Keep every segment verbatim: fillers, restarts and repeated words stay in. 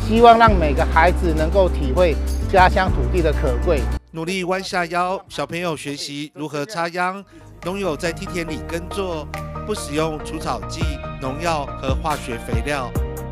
希望让每个孩子能够体会家乡土地的可贵。 努力弯下腰，小朋友学习如何插秧，农友在梯田里耕作，不使用除草剂、农药和化学肥料。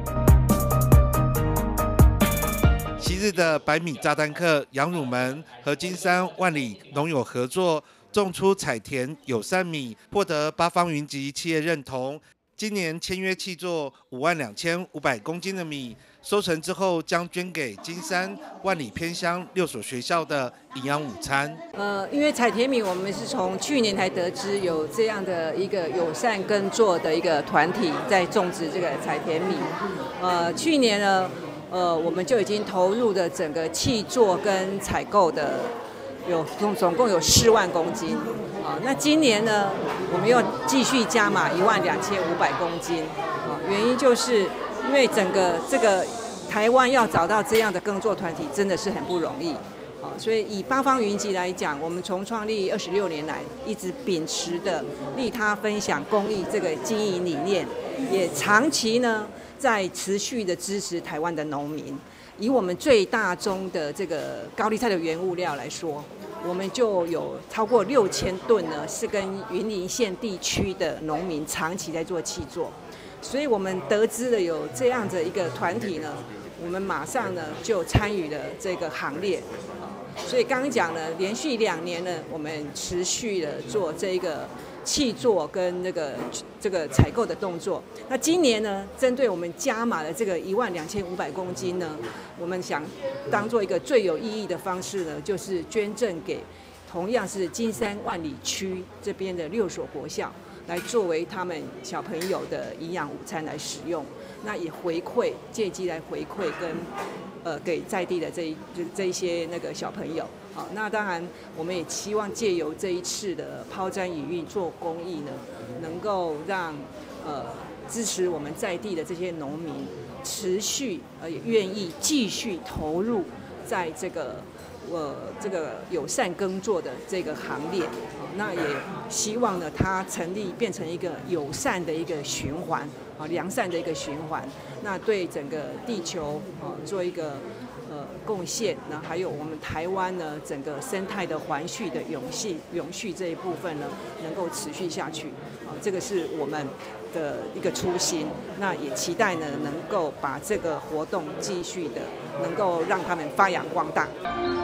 昔日的百米炸弹客杨汝门和金山万里农友合作，种出彩田友善米，获得八方云集企业认同。今年签约契作五万两千五百公斤的米，收成之后将捐给金山、万里偏乡六所学校的营养午餐。 呃，因为彩田米，我们是从去年才得知有这样的一个友善耕作的一个团体在种植这个彩田米。呃，去年呢，呃，我们就已经投入的整个契作跟采购的有总总共有四万公斤。啊，那今年呢，我们又继续加码一万两千五百公斤。啊，原因就是因为整个这个台湾要找到这样的耕作团体，真的是很不容易。啊，所以以八方云集来讲，我们从创立二十六年来，一直秉持的利他分享公益这个经营理念，也长期呢在持续的支持台湾的农民。以我们最大宗的这个高丽菜的原物料来说，我们就有超过六千吨呢，是跟云林县地区的农民长期在做契作，所以我们得知了有这样的一个团体呢，我们马上呢就参与了这个行列。所以刚刚讲了，连续两年呢，我们持续的做这个契作跟那个这个采购的动作。那今年呢，针对我们加码的这个一万两千五百公斤呢，我们想当做一个最有意义的方式呢，就是捐赠给同样是金山万里区这边的六所国校，来作为他们小朋友的营养午餐来使用。那也回馈，借机来回馈跟呃给在地的这一这一些那个小朋友。好，那当然我们也期望借由这一次的抛砖引玉做公益呢，能够让呃支持我们在地的这些农民持续呃也愿意继续投入在这个呃这个友善耕作的这个行列。那也希望呢，它成立变成一个友善的一个循环啊，良善的一个循环。那对整个地球啊做一个呃贡献，那还有我们台湾呢整个生态的环续的永续永续这一部分呢，能够持续下去啊，这个是我们的一个初心。那也期待呢，能够把这个活动继续的，能够让他们发扬光大。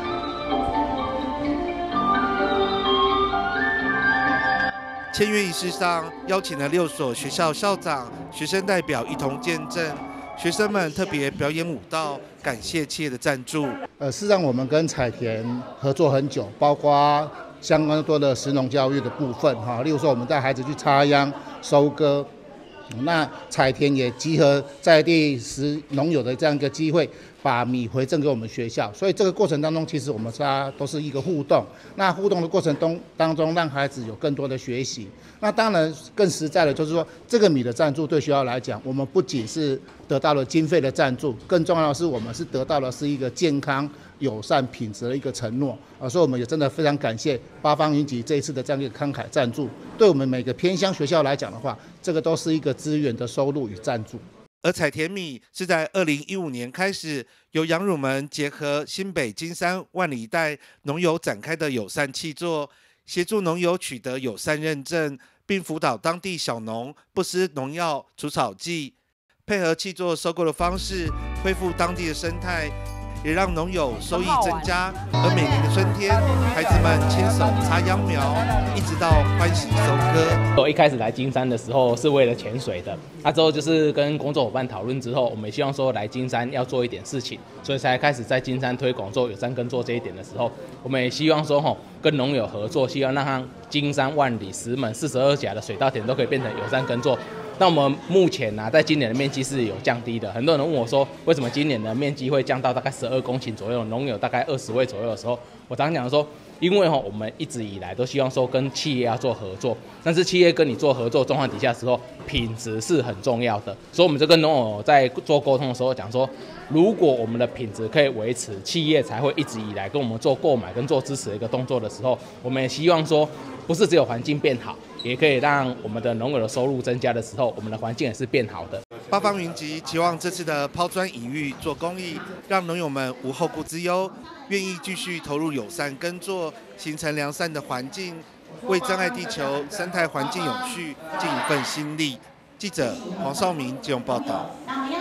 签约仪式上，邀请了六所学校校长、学生代表一同见证。学生们特别表演舞蹈，感谢企业的赞助。 呃，事实上我们跟彩田合作很久，包括相关多的食农教育的部分哈，例如说我们带孩子去插秧、收割。那彩田也集合在地食农友的这样一个机会，把米回赠给我们学校。所以这个过程当中，其实我们大家都是一个互动。那互动的过程中当中，让孩子有更多的学习。那当然更实在的就是说，这个米的赞助对学校来讲，我们不仅是得到了经费的赞助，更重要的是我们是得到的是一个健康、友善、品质的一个承诺啊，所以我们也真的非常感谢八方云集这一次的这样一个慷慨赞助。对我们每个偏乡学校来讲的话，这个都是一个资源的收入与赞助。 而彩田米是在二零一五年开始，由杨汝门结合新北金山万里一带农友展开的友善契作，协助农友取得友善认证，并辅导当地小农不施农药、除草剂，配合契作收购的方式，恢复当地的生态，也让农友收益增加。而每年的春天，孩子们牵手插秧苗，一直到欢喜收割。 我一开始来金山的时候是为了潜水的，那之后就是跟工作伙伴讨论之后，我们也希望说来金山要做一点事情，所以才开始在金山推广做友善耕作这一点的时候，我们也希望说吼跟农友合作，希望让他金山、万里、石门四十二甲的水稻田都可以变成友善耕作。那我们目前呢、啊，在今年的面积是有降低的。很多人问我说，为什么今年的面积会降到大概十二公顷左右，农友大概二十位左右的时候，我常讲说，因为哈，我们一直以来都希望说跟企业要做合作，但是企业跟你做合作状况底下的时候，品质是很重要的。所以我们就跟农友在做沟通的时候讲说，如果我们的品质可以维持，企业才会一直以来跟我们做购买跟做支持的一个动作的时候，我们也希望说，不是只有环境变好，也可以让我们的农友的收入增加的时候，我们的环境也是变好的。 八方云集期望这次的抛砖引玉做公益，让农友们无后顾之忧，愿意继续投入友善耕作，形成良善的环境，为珍爱地球、生态环境永续尽一份心力。记者黄少明基隆报道。